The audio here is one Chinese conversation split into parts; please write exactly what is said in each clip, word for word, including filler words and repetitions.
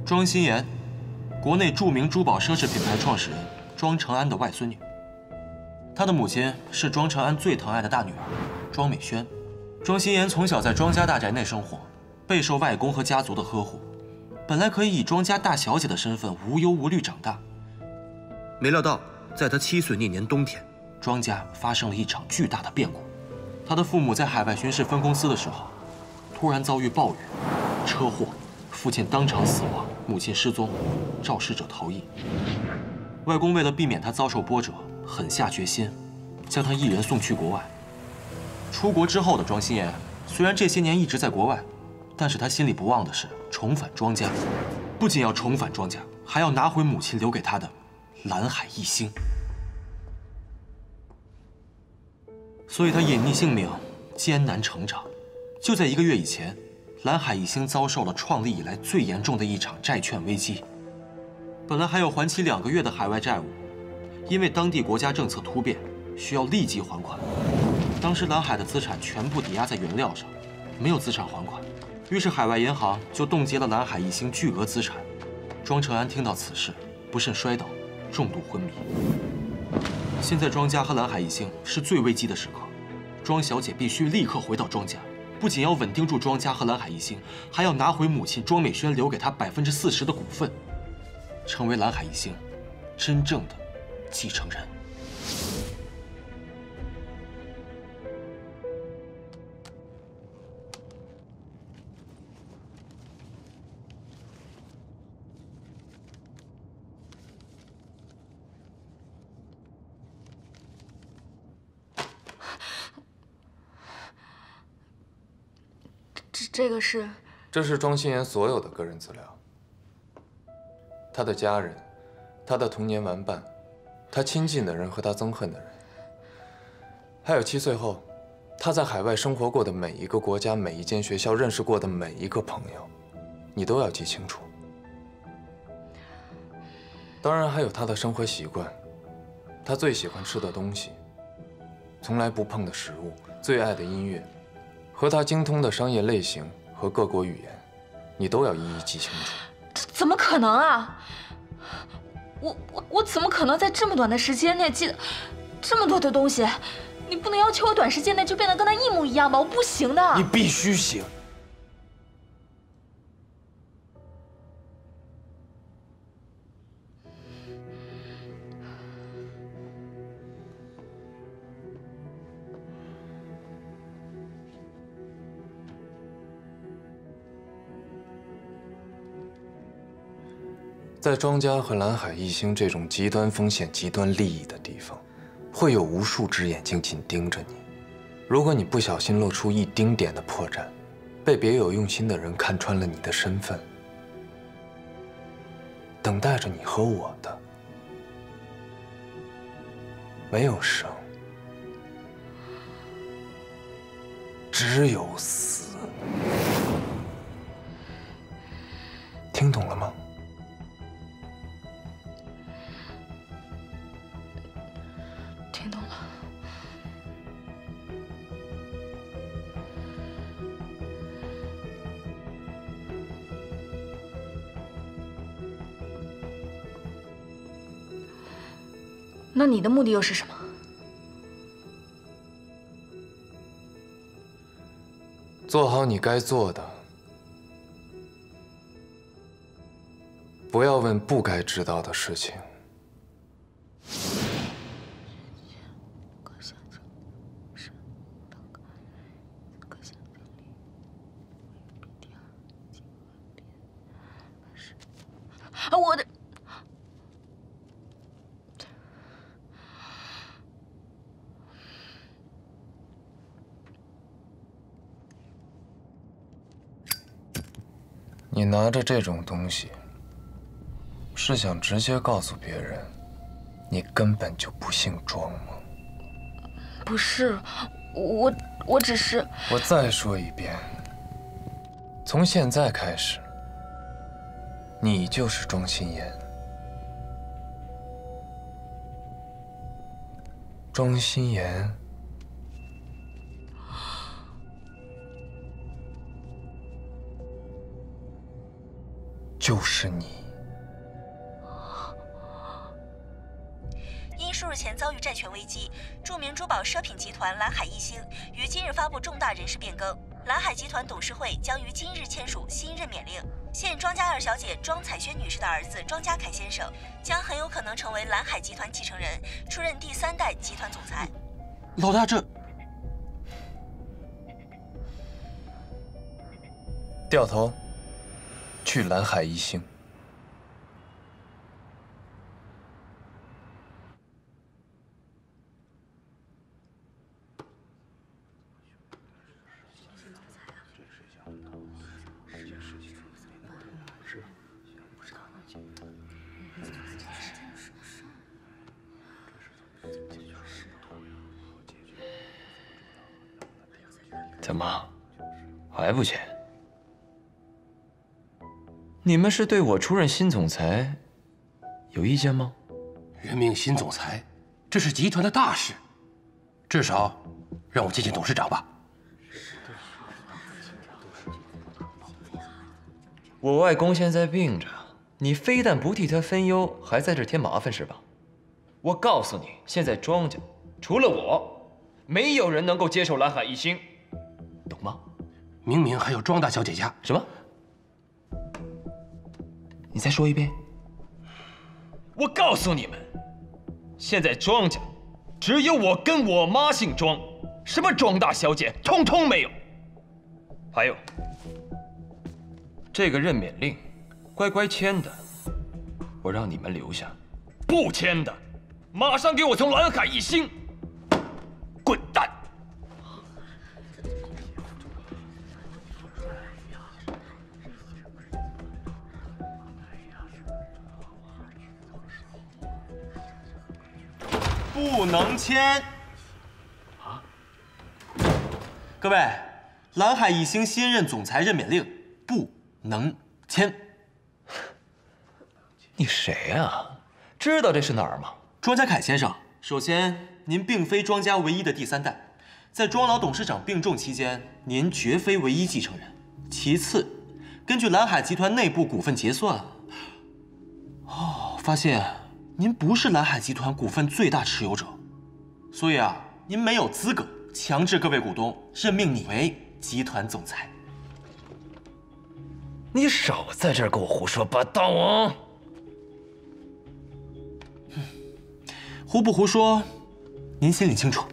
庄心妍，国内著名珠宝奢侈品牌创始人庄成安的外孙女。她的母亲是庄成安最疼爱的大女儿庄美萱。庄心妍从小在庄家大宅内生活，备受外公和家族的呵护，本来可以以庄家大小姐的身份无忧无虑长大。没料到，在她七岁那年冬天，庄家发生了一场巨大的变故。她的父母在海外巡视分公司的时候，突然遭遇暴雨、车祸。 父亲当场死亡，母亲失踪，肇事者逃逸。外公为了避免他遭受波折，狠下决心，将他一人送去国外。出国之后的庄心妍，虽然这些年一直在国外，但是他心里不忘的是重返庄家。不仅要重返庄家，还要拿回母亲留给他的蓝海一星。所以他隐匿姓名，艰难成长。就在一个月以前。 蓝海一星遭受了创立以来最严重的一场债券危机，本来还有还期两个月的海外债务，因为当地国家政策突变，需要立即还款。当时蓝海的资产全部抵押在原料上，没有资产还款，于是海外银行就冻结了蓝海一星巨额资产。庄成安听到此事，不慎摔倒，重度昏迷。现在庄家和蓝海一星是最危机的时刻，庄小姐必须立刻回到庄家。 不仅要稳定住庄家和蓝海一星，还要拿回母亲庄美萱留给她百分之四十的股份，成为蓝海一星真正的继承人。 这个是， 这是庄心妍所有的个人资料。她的家人，她的童年玩伴，她亲近的人和她憎恨的人，还有七岁后，她在海外生活过的每一个国家、每一间学校认识过的每一个朋友，你都要记清楚。当然还有她的生活习惯，她最喜欢吃的东西，从来不碰的食物，最爱的音乐。 和他精通的商业类型和各国语言，你都要一一记清楚。 怎么可能啊！我我我怎么可能在这么短的时间内记得这么多的东西？你不能要求我短时间内就变得跟他一模一样吧？我不行的。 你必须行。在庄家和蓝海一星这种极端风险、极端利益的地方，会有无数只眼睛紧盯着你。如果你不小心露出一丁点的破绽，被别有用心的人看穿了你的身份，等待着你和我的，没有生，只有死。听懂了吗？ 听懂了。那你的目的又是什么？ 做好你该做的，不要问不该知道的事情。 我的， 你拿着这种东西，是想直接告诉别人，你根本就不姓庄吗？ 不是，我我只是…… 我再说一遍，从现在开始。 你就是庄心妍，庄心妍， 就是你。 因数日前遭遇债权危机，著名珠宝奢品集团蓝海一星于今日发布重大人事变更，蓝海集团董事会将于今日签署新任免令。现庄家二小姐庄彩萱女士的儿子庄家凯先生将很有可能成为蓝海集团继承人，出任第三代集团总裁。 老大，这掉头去蓝海一星。怎么，还不签？你们是对我出任新总裁有意见吗？ 任命新总裁，这是集团的大事，至少让我见见董事长吧。 我外公现在病着，你非但不替他分忧，还在这添麻烦是吧？我告诉你，现在庄家除了我，没有人能够接手蓝海一星。懂吗？ 明明还有庄大小姐家。 什么？你再说一遍。我告诉你们，现在庄家只有我跟我妈姓庄，什么庄大小姐通通没有。还有，这个任免令，乖乖签的，我让你们留下；不签的，马上给我从蓝海一星滚蛋！ 不能签啊！各位，蓝海一星新任总裁任免令不能签。 你谁呀？知道这是哪儿吗？ 庄家凯先生，首先，您并非庄家唯一的第三代，在庄老董事长病重期间，您绝非唯一继承人。其次，根据蓝海集团内部股份结算，哦，发现您不是蓝海集团股份最大持有者，所以啊，您没有资格强制各位股东任命你为集团总裁。 你少在这儿给我胡说八道啊！ 胡不胡说，您心里清楚。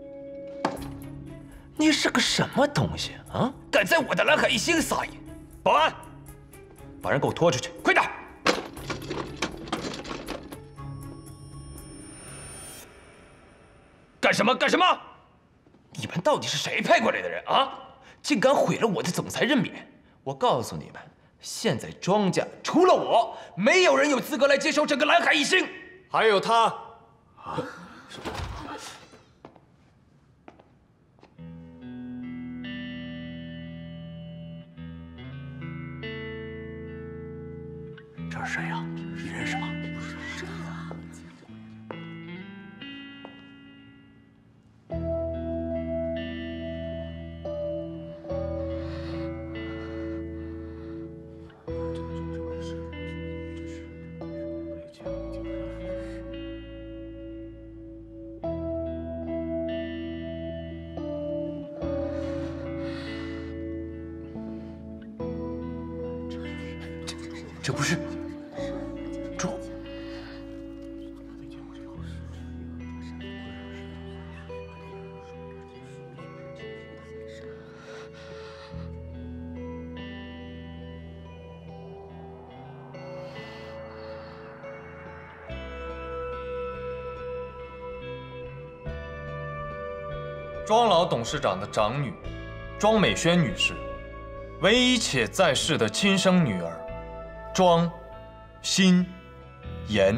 你是个什么东西啊？敢在我的蓝海一星撒野！保安，把人给我拖出去，快点！干什么？干什么？你们到底是谁派过来的人啊？竟敢毁了我的总裁任免！我告诉你们，现在庄家除了我，没有人有资格来接手整个蓝海一星。还有他。啊？ 这是谁呀？你认识吗？这不是庄？ 庄老董事长的长女，庄美萱女士，唯一且在世的亲生女儿。庄心妍，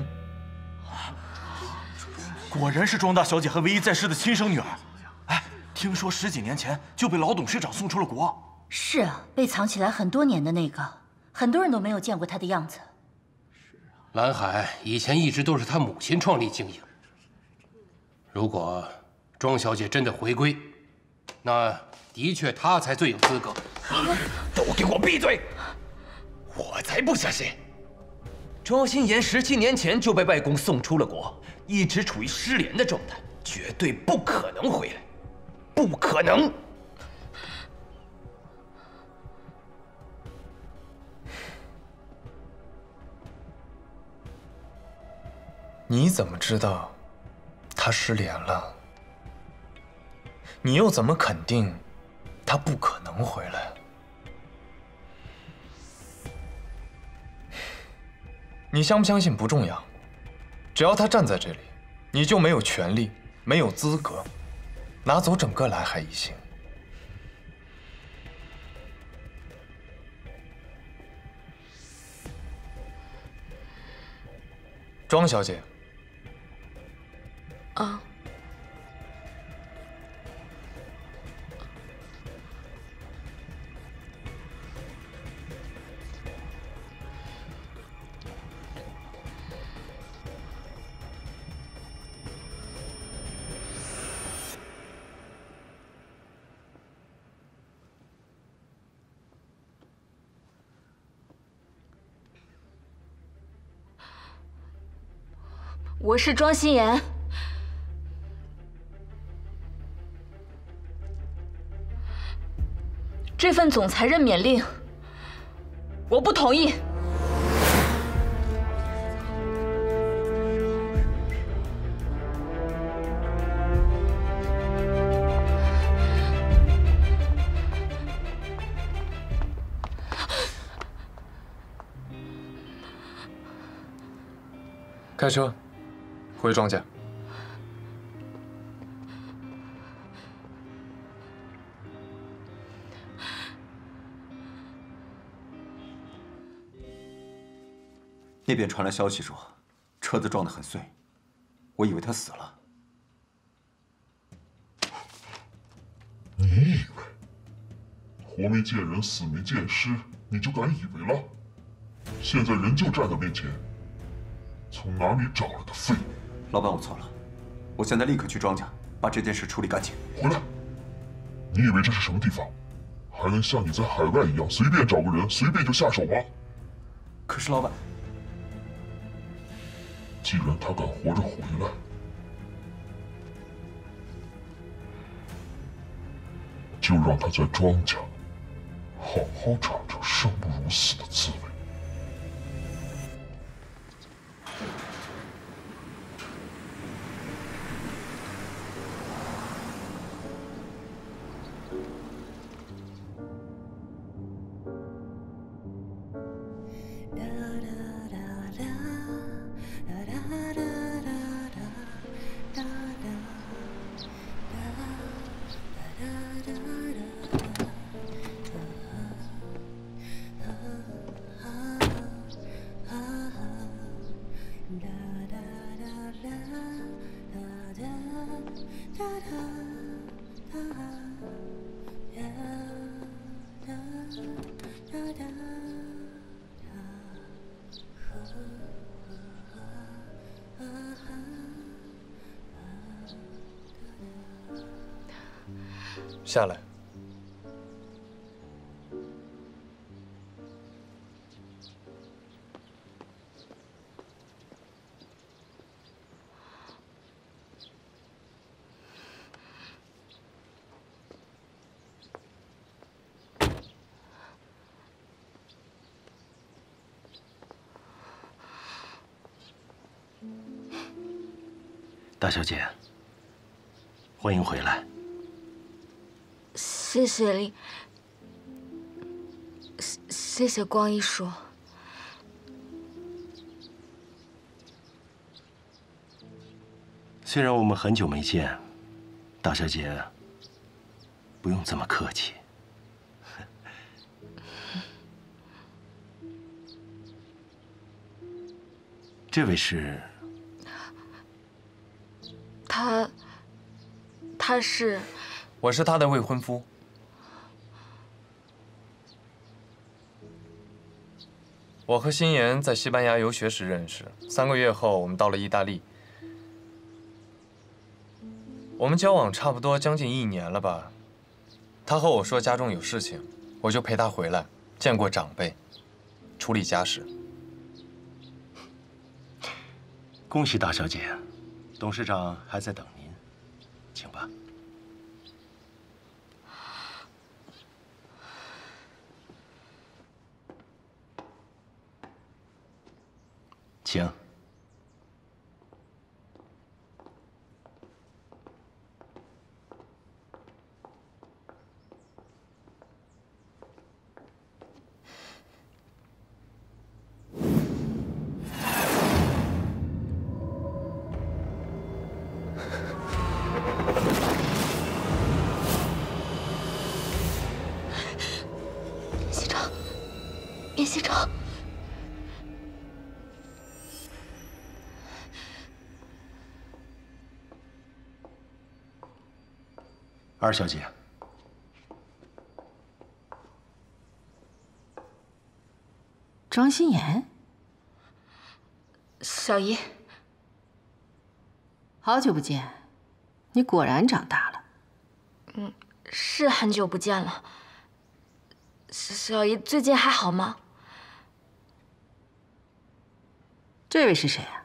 果然是庄大小姐和唯一在世的亲生女儿。哎，听说十几年前就被老董事长送出了国。 是啊，被藏起来很多年的那个，很多人都没有见过她的样子。 蓝海以前一直都是他母亲创立经营。如果庄小姐真的回归，那的确她才最有资格。 都给我闭嘴！我才还不下线？庄心妍十七年前就被外公送出了国，一直处于失联的状态，绝对不可能回来，不可能！ 你怎么知道他失联了？你又怎么肯定他不可能回来？你相不相信不重要，只要他站在这里，你就没有权利、没有资格拿走整个蓝海一星。庄小姐。 啊。我是庄心妍，这份总裁任免令，我不同意。 开车。回庄家。 那边传来消息说，车子撞得很碎，我以为他死了。 你以为活没见人，死没见尸，你就敢以为了？现在人就站在面前，从哪里找来的废物？ 老板，我错了，我现在立刻去庄家，把这件事处理干净。 回来！你以为这是什么地方？还能像你在海外一样随便找个人，随便就下手吗？ 可是老板， 既然他敢活着回来，就让他在庄家好好尝尝生不如死的滋味。 下来。 大小姐，欢迎回来。 谢谢林，谢谢谢光一叔。 虽然我们很久没见，大小姐不用这么客气。这位是？ 他，他是？ 我是他的未婚夫。 我和心妍在西班牙游学时认识，三个月后我们到了意大利。我们交往差不多将近一年了吧。他和我说家中有事情，我就陪他回来，见过长辈， 处理家事。 恭喜大小姐，董事长还在等您，请吧。请。 席长，叶席长， 二小姐， 庄心妍， 小姨， 好久不见，你果然长大了。 嗯，是很久不见了。小姨最近还好吗？ 这位是谁啊？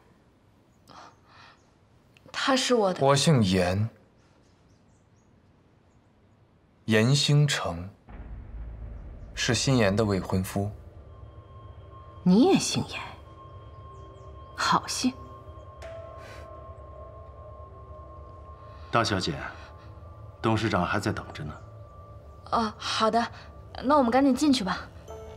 他是我的。 我姓严，严兴成，是心妍的未婚夫。 你也姓严，好姓。 大小姐，董事长还在等着呢。 哦，好的，那我们赶紧进去吧。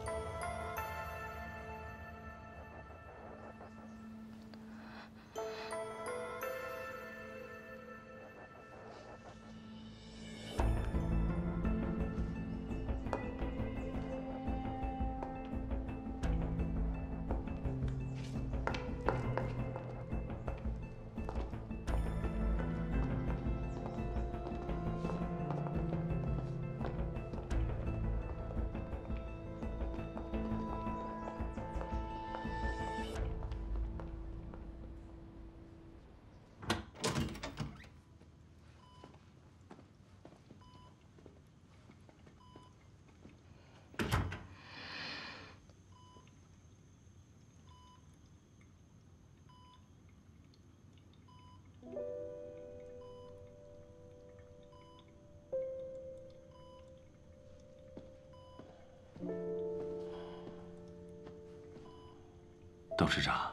董事长，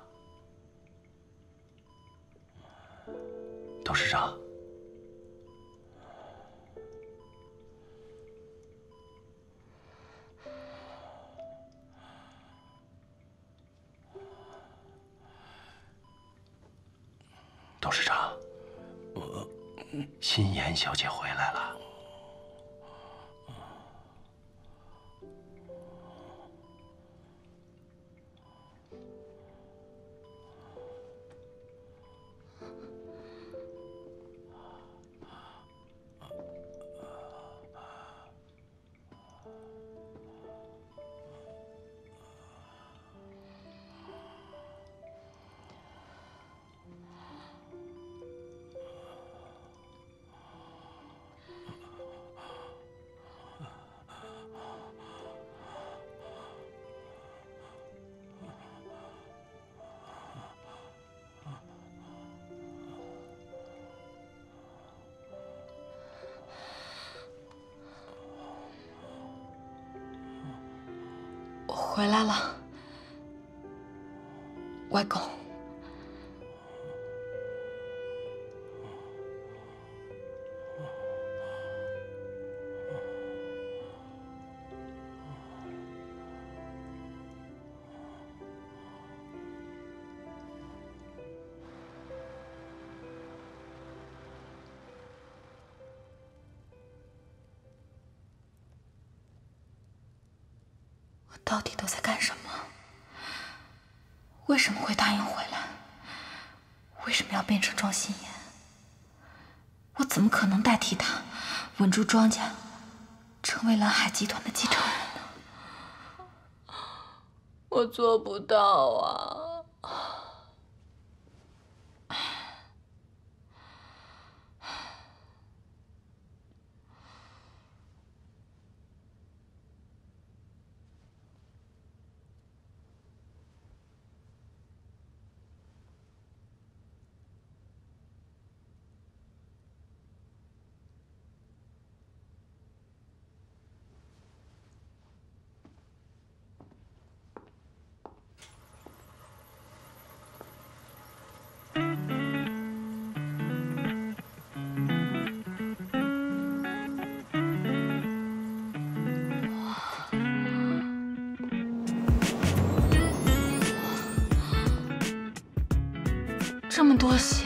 董事长，董事长，我心妍小姐回来了。 回来了，外公。我到底都在干什么？ 为什么会答应回来？为什么要变成庄心妍？我怎么可能代替他稳住庄家，成为蓝海集团的继承人呢？我做不到啊！ 这么多血。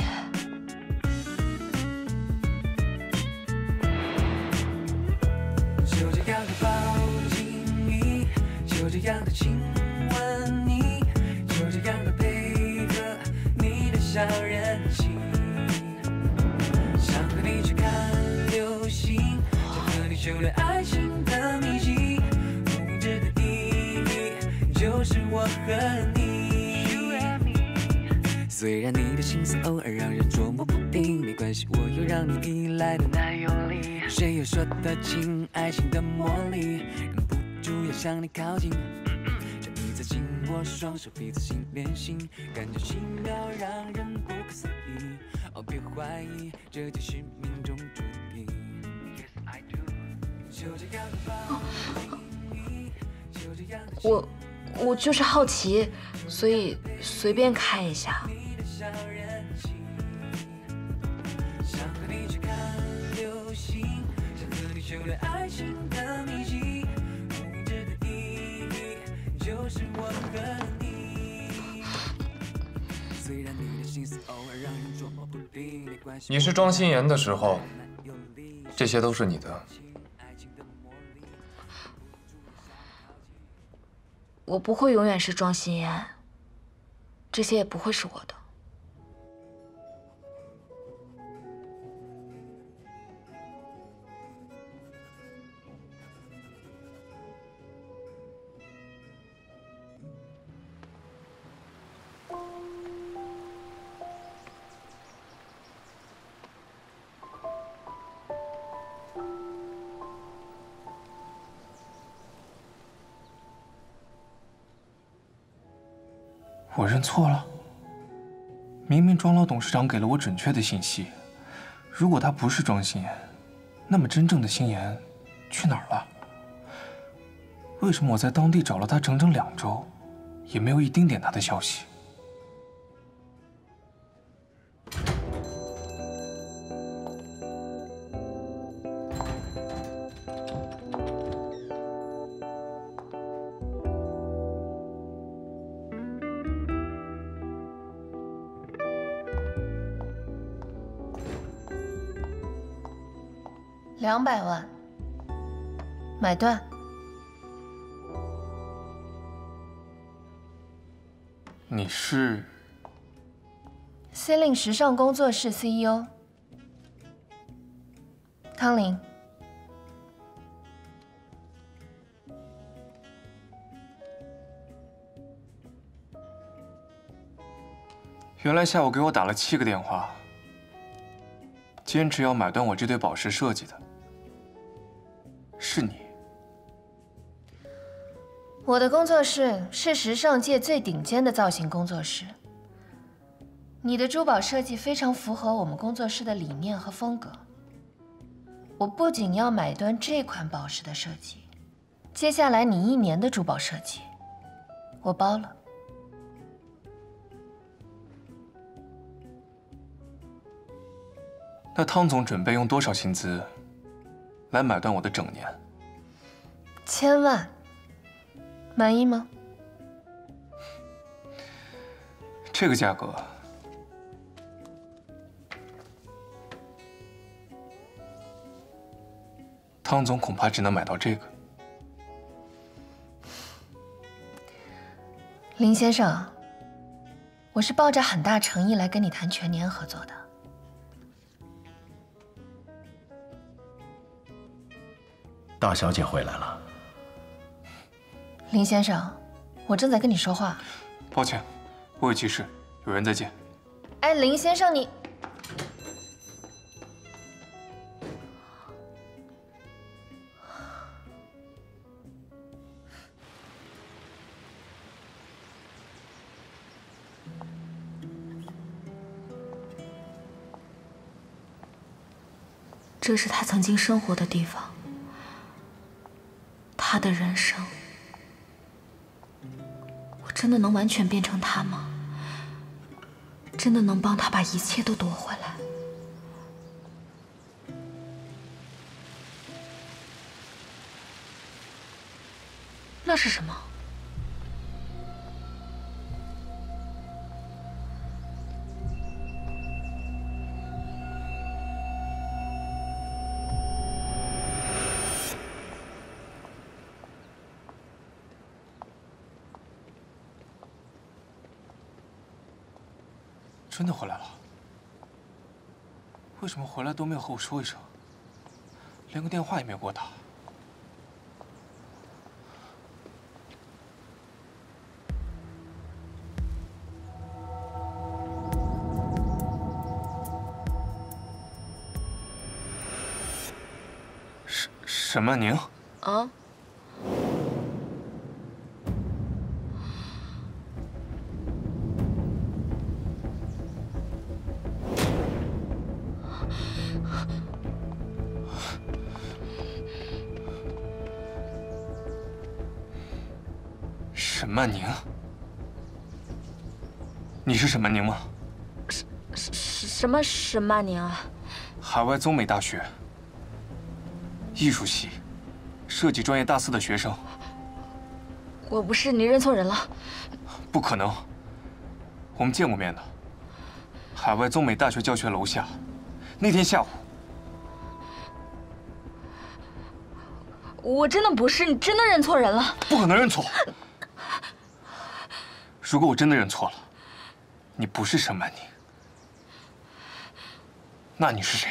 就这样的抱紧你，就这样的亲吻你，就这样的配合你的小任性，想和你去看流星，想和你修炼爱情的秘籍，无名指的意义就是我和你。虽然你的心思偶尔让人捉摸不定，没关系，我有让你依赖的男友力。谁又说得清爱情的魔力，忍不住要向你靠近，这一次紧握双手，彼此心连心，感觉奇妙让人不可思议。哦，别怀疑，这就是命中注定。就这样的抱你，就这样的我我就是好奇，所以随便看一下。 小任性，想和你去看流星，想和你修炼爱情的秘籍，无名指的意义就是我和你。虽然你的心思偶尔让人捉摸不定，没关系。 你是庄心妍的时候，这些都是你的。 我不会永远是庄心妍，这些也不会是我的。 我认错了。明明庄老董事长给了我准确的信息，如果他不是庄心妍，那么真正的心妍去哪儿了？为什么我在当地找了他整整两周，也没有一丁点他的消息？ 两百万，买断。 你是 Celine 时尚工作室 C E O 汤林。 原来下午给我打了七个电话，坚持要买断我这对宝石设计的，是你。 我的工作室是时尚界最顶尖的造型工作室。你的珠宝设计非常符合我们工作室的理念和风格。我不仅要买断这款宝石的设计，接下来你一年的珠宝设计，我包了。 那汤总准备用多少薪资来买断我的整年？ 千万。满意吗？ 这个价格，汤总恐怕只能买到这个。 林先生，我是抱着很大诚意来跟你谈全年合作的。 大小姐回来了。 林先生，我正在跟你说话。 抱歉，我有急事，有人在见。 哎，林先生，你这是他曾经生活的地方，他的人生。我真的能完全变成他吗？真的能帮他把一切都夺回来？那是什么？ 真的回来了？为什么回来都没有和我说一声？连个电话也没有给我打。沈沈曼宁。 啊？ 沈曼宁，你是沈曼宁吗？ 什什什么沈曼宁啊？ 海外综美大学艺术系设计专业大四的学生。 我不是，你认错人了。 不可能，我们见过面的。海外综美大学教学楼下，那天下午。 我真的不是，你真的认错人了。 不可能认错。如果我真的认错了，你不是沈曼宁，那你是谁？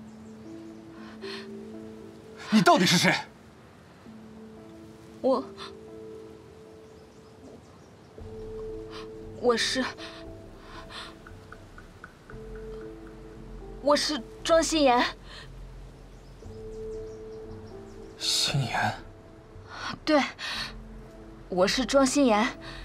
你到底是谁？ 我，我是，我是庄心妍。 心妍。 对，我是庄心妍。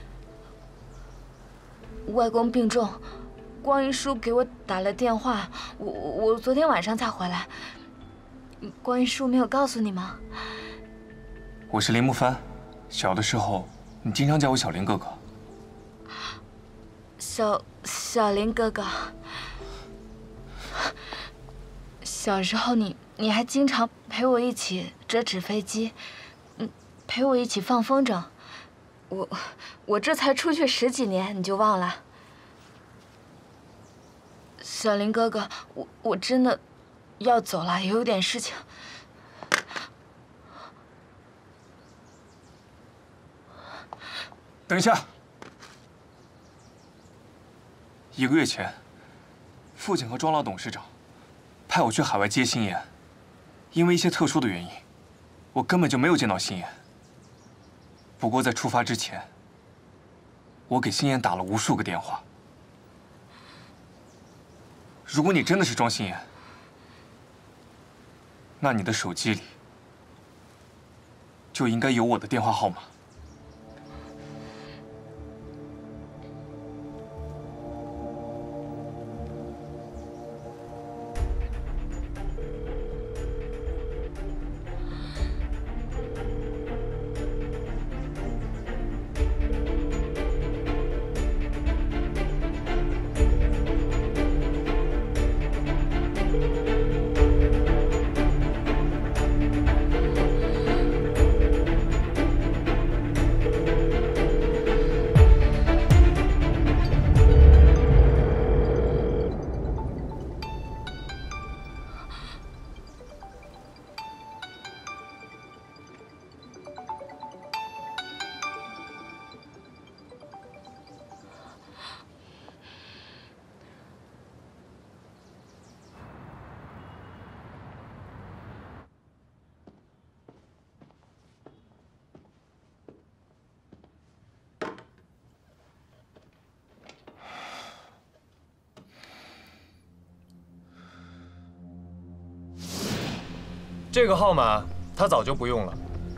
外公病重，光一叔给我打了电话，我我昨天晚上才回来。光一叔没有告诉你吗？ 我是林木帆，小的时候你经常叫我小林哥哥。 小小林哥哥，小时候你你还经常陪我一起折纸飞机，嗯，陪我一起放风筝。我我这才出去十几年，你就忘了？小林哥哥，我我真的要走了，有点事情。 等一下，一个月前，父亲和庄老董事长派我去海外接心妍，因为一些特殊的原因，我根本就没有见到心妍。不过在出发之前，我给心妍打了无数个电话。如果你真的是庄心妍，那你的手机里就应该有我的电话号码。 这个号码他早就不用了。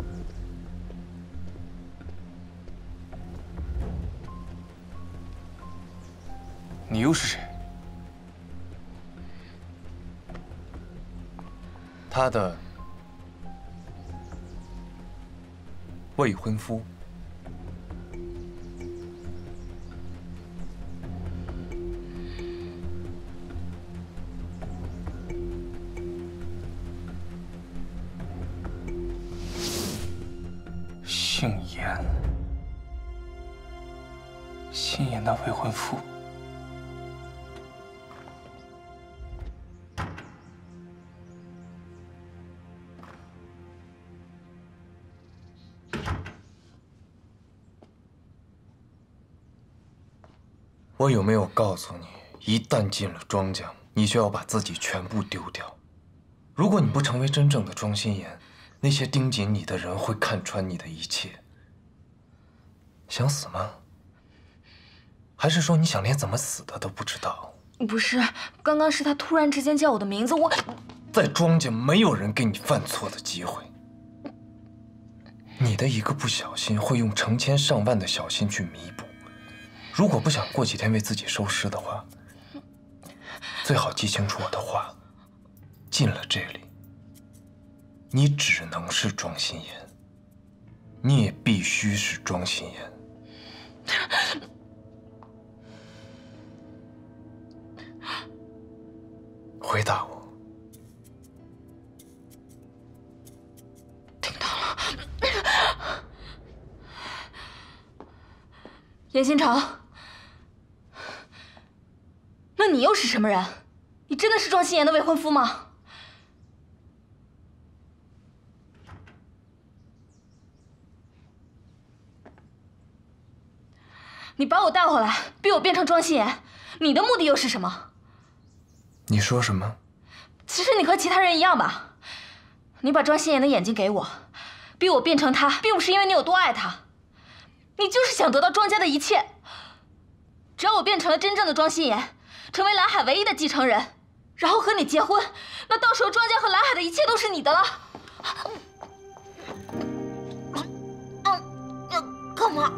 你又是谁？ 他的未婚夫。 姓严，心妍的未婚夫。 我有没有告诉你， 一旦进了庄家，你就要把自己全部丢掉。如果你不成为真正的庄心妍，那些盯紧你的人会看穿你的一切。想死吗？还是说你想连怎么死的都不知道？ 不是，刚刚是他突然之间叫我的名字，我在庄家没有人给你犯错的机会。你的一个不小心，会用成千上万的小心去弥补。如果不想过几天为自己收尸的话，最好记清楚我的话。进了这里，你只能是庄心妍，你也必须是庄心妍。回答我。 听到了。严新成，那你又是什么人？你真的是庄心妍的未婚夫吗？你把我带回来，逼我变成庄心妍，你的目的又是什么？ 你说什么？ 其实你和其他人一样吧，你把庄心妍的眼睛给我，逼我变成她，并不是因为你有多爱她，你就是想得到庄家的一切。只要我变成了真正的庄心妍，成为蓝海唯一的继承人，然后和你结婚，那到时候庄家和蓝海的一切都是你的了。嗯，要干嘛？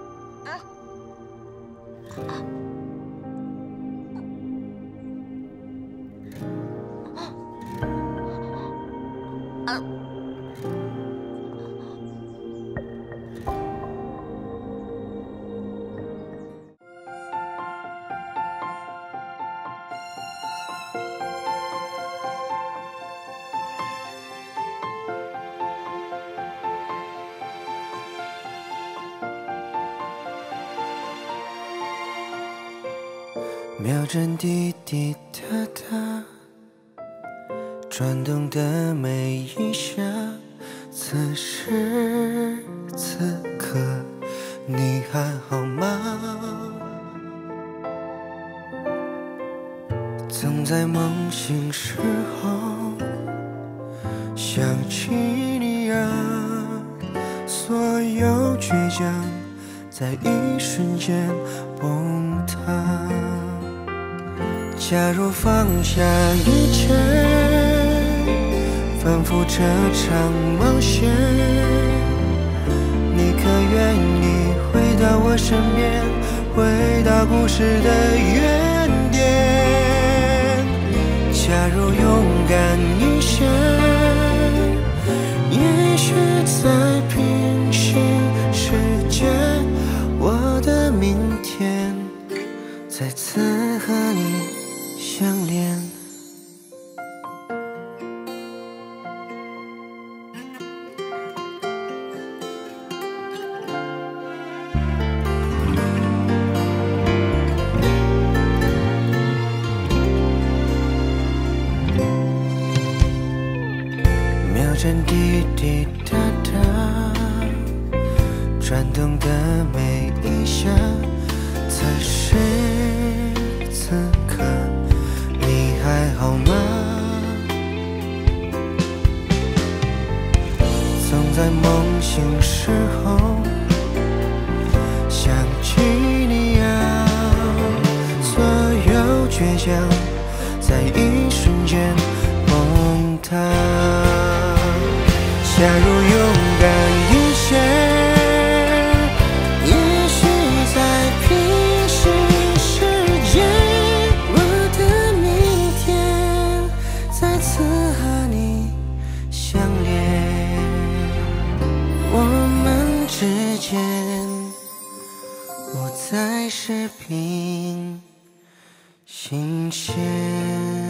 秒针滴滴答答，转动的每一下，此时此刻你还好吗？总在梦醒时候想起你啊，所有倔强在一瞬间崩塌。假如放下一切，反复这场冒险，你可愿意回到我身边，回到故事的原点？假如勇敢一些，也许在平行世界，我的明天再次和你相连。秒针滴滴答答，转动的每一下，此时此刻你还好吗？总在梦醒时候想起你啊，所有倔强在一瞬间崩塌。假如勇敢一些，也许在平行世界，我的明天再次和你相连。我们之间不再是平行线。